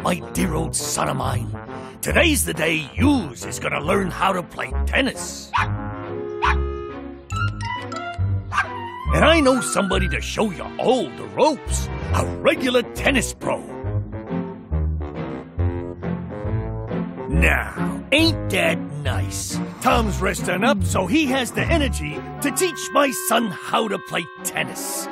my dear old son of mine. Today's the day yous is gonna learn how to play tennis. And I know somebody to show you all the ropes. A regular tennis pro. Now, ain't that nice? Tom's resting up so he has the energy to teach my son how to play tennis.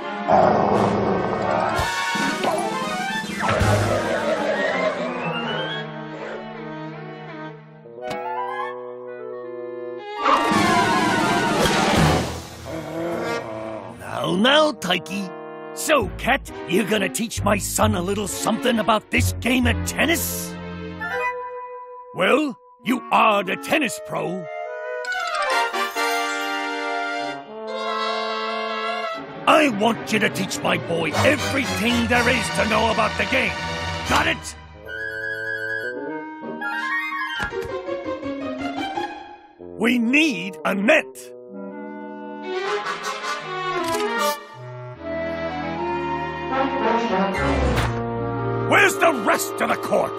Now, Tikey. So, Cat, you gonna teach my son a little something about this game of tennis? Well, you are the tennis pro. I want you to teach my boy everything there is to know about the game. Got it? We need a net. Where's the rest of the court?